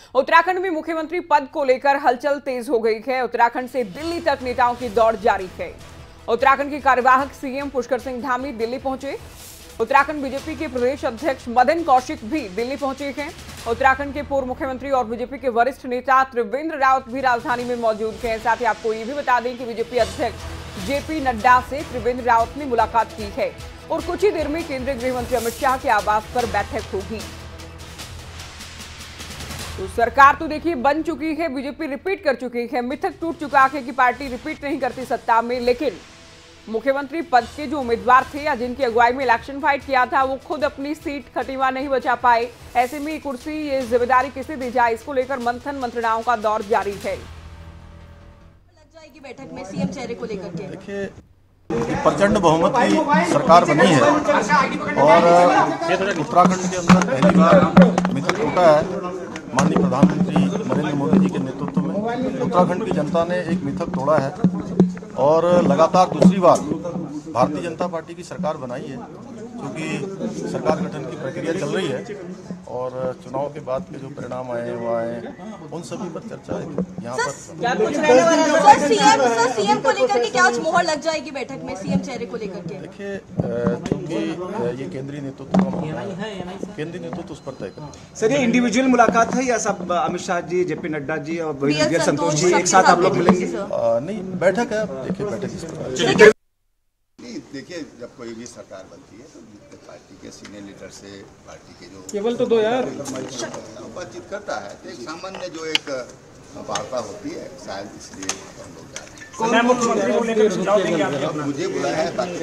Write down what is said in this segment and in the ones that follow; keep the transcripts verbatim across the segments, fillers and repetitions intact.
उत्तराखंड में मुख्यमंत्री पद को लेकर हलचल तेज हो गई है। उत्तराखंड से दिल्ली तक नेताओं की दौड़ जारी है। उत्तराखंड के कार्यवाहक सीएम पुष्कर सिंह धामी दिल्ली पहुंचे। उत्तराखंड बीजेपी के प्रदेश अध्यक्ष मदन कौशिक भी दिल्ली पहुंचे हैं। उत्तराखंड के पूर्व मुख्यमंत्री और बीजेपी के वरिष्ठ नेता त्रिवेंद्र रावत भी राजधानी में मौजूद हैं। साथ ही आपको ये भी बता दें कि बीजेपी अध्यक्ष जेपी नड्डा से त्रिवेंद्र रावत ने मुलाकात की है और कुछ ही देर में केंद्रीय गृह मंत्री अमित शाह के आवास पर बैठक होगी। तो सरकार तो देखिए बन चुकी है, बीजेपी रिपीट कर चुकी है। मिथक टूट चुका है कि पार्टी रिपीट नहीं करती सत्ता में, लेकिन मुख्यमंत्री पद के जो उम्मीदवार थे या जिनकी अगुवाई में इलेक्शन फाइट किया था, वो खुद अपनी सीट खटीमा नहीं बचा पाए। ऐसे में कुर्सी, ये जिम्मेदारी किसे दी जाए, इसको लेकर मंथन मंत्रणाओं का दौर जारी है। लग जाएगी बैठक में सीएम चेहरे को लेकर के। देखिए, प्रचंड बहुमत की सरकार बनी है और उत्तराखंड के अंदर पहली बार मिथक टूटा है। माननीय प्रधानमंत्री नरेंद्र मोदी जी के नेतृत्व में उत्तराखंड की जनता ने एक मिथक तोड़ा है और लगातार दूसरी बार भारतीय जनता पार्टी की सरकार बनाई है, क्योंकि सरकार गठन की प्रक्रिया चल रही है और चुनाव के बाद के जो परिणाम आए वो आए उन सभी पर चर्चा है यहाँ पर। सर सीएम सर सीएम को लेकर के क्या आज मोहर लग जाएगी बैठक में सीएम चेहरे को लेकर के? देखिए, क्योंकि ये केंद्रीय नेतृत्व का मामला है, केंद्रीय नेतृत्व उस पर तय करेगा। सर, ये इंडिविजुअल मुलाकात है या सब अमित शाह जी, जेपी नड्डा जी और वीएल संतोष जी एक साथ आप लोग मिलेंगे? नहीं, बैठक है। देखिए, बैठक देखिए, जब कोई भी सरकार बनती है तो पार्टी के सीनियर लीडर से पार्टी के जो केवल तो दो यार बातचीत करता है तो एक सामान्य जो एक वार्ता होती है, शायद इसलिए हम लोग जा रहे हैं। मुख्यमंत्री को लेकर सुझाव देंगे आप? मुझे बुलाया है, बाकी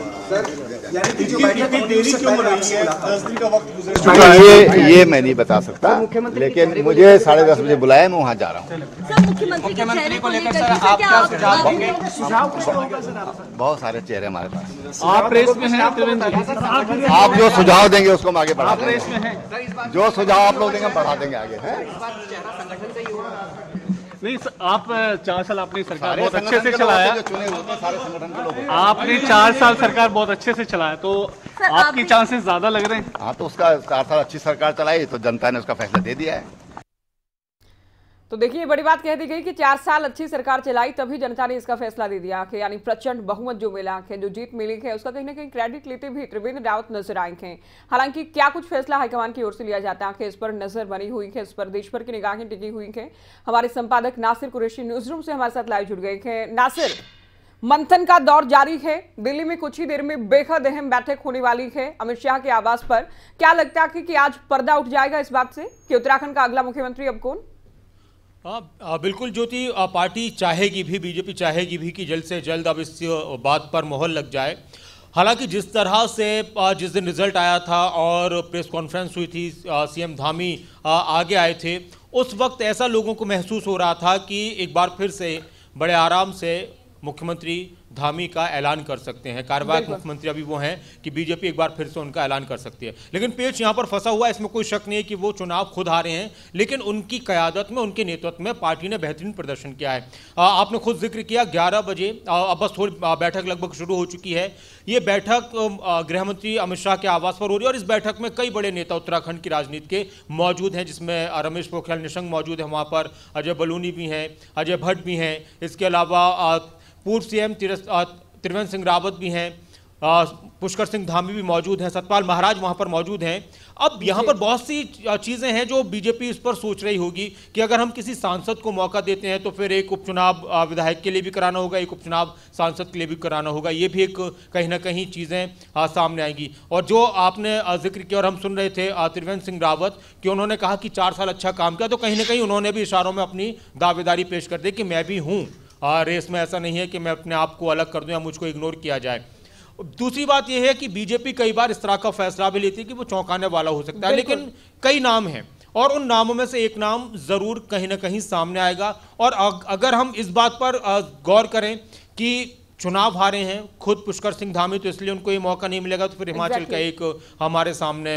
तो ये ये मैं नहीं बता सकता, लेकिन मुझे साढ़े दस बजे बुलाया, मैं वहाँ जा रहा हूँ। मुख्यमंत्री को लेकर सर आप क्या सुझाव देंगे? बहुत सारे चेहरे हमारे पास। आप प्रेस में हैं, आप जो सुझाव देंगे उसको हम आगे बढ़ा देंगे। जो सुझाव आप लोग देंगे बढ़ा देंगे आगे। नहीं, आप चार साल आपने सरकार बहुत अच्छे से चलाया, चुने हुए सारे संगठन के लोग, आपने चार साल सरकार बहुत अच्छे से चलाया, तो आपकी चांसेस ज्यादा लग रहे हैं। हाँ, तो उसका चार साल अच्छी सरकार चलाई तो जनता ने उसका फैसला दे दिया है। तो देखिए, बड़ी बात कह दी गई कि चार साल अच्छी सरकार चलाई तभी जनता ने इसका फैसला दे दिया कि यानी प्रचंड बहुमत जो मिला है, जो जीत मिली है, उसका कहीं ना कहीं क्रेडिट लेते भी त्रिवेंद्र रावत नजर आए हैं। हालांकि क्या कुछ फैसला हाईकमान की ओर से लिया जाता है, इस पर नजर बनी हुई है, इस पर देश भर की निगाहें टिकी हुई हैं। हमारे संपादक नासिर कुरैशी न्यूज रूम से हमारे साथ लाइव जुड़ गए हैं। नासिर, मंथन का दौर जारी है, दिल्ली में कुछ ही देर में बेहद अहम बैठक होने वाली है अमित शाह के आवास पर। क्या लगता है कि आज पर्दा उठ जाएगा इस बात से कि उत्तराखंड का अगला मुख्यमंत्री अब कौन? हाँ, बिल्कुल ज्योति, पार्टी चाहेगी भी, बीजेपी चाहेगी भी कि जल्द से जल्द अब इस बात पर मोहर लग जाए। हालांकि जिस तरह से जिस दिन रिजल्ट आया था और प्रेस कॉन्फ्रेंस हुई थी, सीएम धामी आगे आए थे, उस वक्त ऐसा लोगों को महसूस हो रहा था कि एक बार फिर से बड़े आराम से मुख्यमंत्री धामी का ऐलान कर सकते हैं। कार्यवाहक मुख्यमंत्री अभी वो हैं कि बीजेपी एक बार फिर से उनका ऐलान कर सकती है। लेकिन पेच यहाँ पर फंसा हुआ है, इसमें कोई शक नहीं है कि वो चुनाव खुद हारे हैं, लेकिन उनकी क़यादत में, उनके नेतृत्व में पार्टी ने बेहतरीन प्रदर्शन किया है। आ, आपने खुद जिक्र किया ग्यारह बजे, अब बस थोड़ी बैठक लगभग शुरू हो चुकी है। ये बैठक गृह मंत्री अमित शाह के आवास पर हो रही है और इस बैठक में कई बड़े नेता उत्तराखंड की राजनीति के मौजूद हैं, जिसमें रमेश पोखरियाल निशंक मौजूद है, वहाँ पर अजय बलूनी भी हैं, अजय भट्ट भी हैं, इसके अलावा पूर्व सीएम त्रिवेंद्र सिंह रावत भी हैं, पुष्कर सिंह धामी भी मौजूद हैं, सतपाल महाराज वहां पर मौजूद हैं। अब यहां पर बहुत सी चीजें हैं जो बीजेपी इस पर सोच रही होगी कि अगर हम किसी सांसद को मौका देते हैं तो फिर एक उपचुनाव विधायक के लिए भी कराना होगा, एक उपचुनाव सांसद के लिए भी कराना होगा। ये भी एक कहीं ना कहीं चीज़ें सामने आएंगी। और जो आपने जिक्र किया और हम सुन रहे थे त्रिवेंद्र सिंह रावत कि उन्होंने कहा कि चार साल अच्छा काम किया, तो कहीं ना कहीं उन्होंने भी इशारों में अपनी दावेदारी पेश कर दी कि मैं भी हूँ रेस में, ऐसा नहीं है कि मैं अपने आप को अलग कर दूं या मुझको इग्नोर किया जाए। दूसरी बात यह है कि बीजेपी कई बार इस तरह का फैसला भी लेती है कि वो चौंकाने वाला हो सकता है, लेकिन कई नाम हैं और उन नामों में से एक नाम जरूर कहीं ना कहीं सामने आएगा। और अगर हम इस बात पर गौर करें कि चुनाव हारे हैं खुद पुष्कर सिंह धामी, तो इसलिए उनको ये मौका नहीं मिलेगा, तो फिर हिमाचल का एक हमारे सामने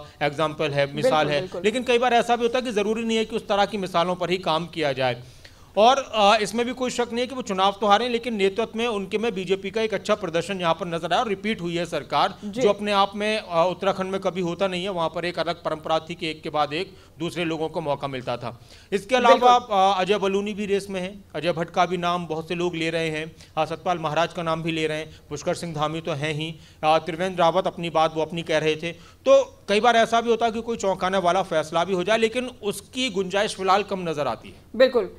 एग्जाम्पल है, मिसाल है। लेकिन कई बार ऐसा भी होता है कि जरूरी नहीं है कि उस तरह की मिसालों पर ही काम किया जाए। और इसमें भी कोई शक नहीं है कि वो चुनाव तो हारे, लेकिन नेतृत्व में उनके में बीजेपी का एक अच्छा प्रदर्शन यहाँ पर नजर आया और रिपीट हुई है सरकार, जो अपने आप में उत्तराखंड में कभी होता नहीं है। वहां पर एक अलग परंपरा थी कि एक के बाद एक दूसरे लोगों को मौका मिलता था। इसके अलावा अजय बलूनी भी रेस में है, अजय भट्ट का भी नाम बहुत से लोग ले रहे हैं, सतपाल महाराज का नाम भी ले रहे हैं, पुष्कर सिंह धामी तो हैं ही, त्रिवेंद्र रावत अपनी बात वो अपनी कह रहे थे। तो कई बार ऐसा भी होता है कि कोई चौंकाने वाला फैसला भी हो जाए, लेकिन उसकी गुंजाइश फिलहाल कम नजर आती है। बिल्कुल,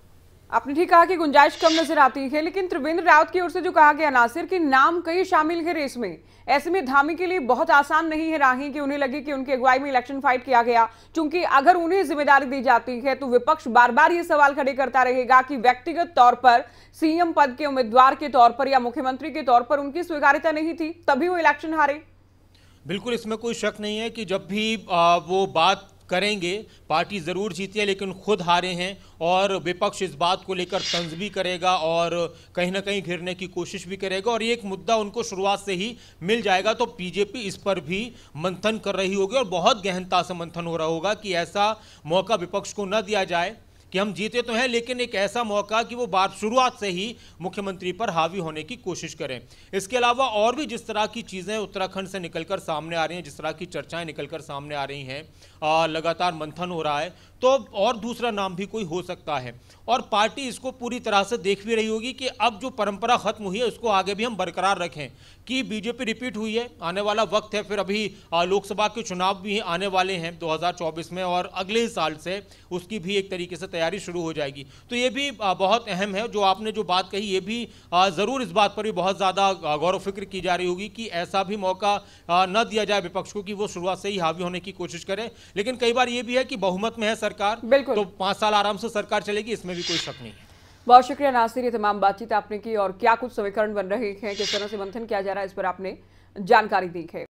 आपने ठीक कहा कि गुंजाइश कम नजर आती है, लेकिन त्रिवेंद्र रावत की ओर से जो कहा गया नासिर कि नाम कई शामिल है रेस में, ऐसे में धामी के लिए बहुत आसान नहीं है राही कि उन्हें लगे कि उनकी अगुवाई में इलेक्शन फाइट किया गया, क्योंकि अगर उन्हें जिम्मेदारी दी जाती है तो विपक्ष बार बार ये सवाल खड़े करता रहेगा कि व्यक्तिगत तौर पर सीएम पद के उम्मीदवार के तौर पर या मुख्यमंत्री के तौर पर उनकी स्वीकार्यता नहीं थी, तभी वो इलेक्शन हारे। बिल्कुल, इसमें कोई शक नहीं है कि जब भी आ, वो बात करेंगे पार्टी जरूर जीती है, लेकिन खुद हारे हैं और विपक्ष इस बात को लेकर तंज भी करेगा और कहीं ना कहीं घिरने की कोशिश भी करेगा और ये एक मुद्दा उनको शुरुआत से ही मिल जाएगा। तो बीजेपी इस पर भी मंथन कर रही होगी और बहुत गहनता से मंथन हो रहा होगा कि ऐसा मौका विपक्ष को न दिया जाए कि हम जीते तो हैं, लेकिन एक ऐसा मौका कि वो बात शुरुआत से ही मुख्यमंत्री पर हावी होने की कोशिश करें। इसके अलावा और भी जिस तरह की चीज़ें उत्तराखंड से निकलकर सामने आ रही हैं, जिस तरह की चर्चाएं निकलकर सामने आ रही हैं, लगातार मंथन हो रहा है, तो और दूसरा नाम भी कोई हो सकता है और पार्टी इसको पूरी तरह से देख भी रही होगी कि अब जो परंपरा खत्म हुई है उसको आगे भी हम बरकरार रखें कि बीजेपी रिपीट हुई है, आने वाला वक्त है, फिर अभी लोकसभा के चुनाव भी आने वाले हैं दो हज़ार चौबीस में और अगले साल से उसकी भी एक तरीके से तैयारी शुरू हो जाएगी। तो ये भी बहुत अहम है जो आपने जो बात कही, ये भी ज़रूर इस बात पर भी बहुत ज़्यादा गौर फिक्र की जा रही होगी कि ऐसा भी मौका न दिया जाए विपक्ष को कि वो शुरुआत से ही हावी होने की कोशिश करे। लेकिन कई बार ये भी है कि बहुमत में है सरकार, तो पांच साल आराम से सरकार चलेगी, इसमें भी कोई शक नहीं है। बहुत शुक्रिया नासिर, ये तमाम बातचीत आपने की और क्या कुछ समीकरण बन रहे हैं, किस तरह से मंथन किया जा रहा है, इस पर आपने जानकारी दी है।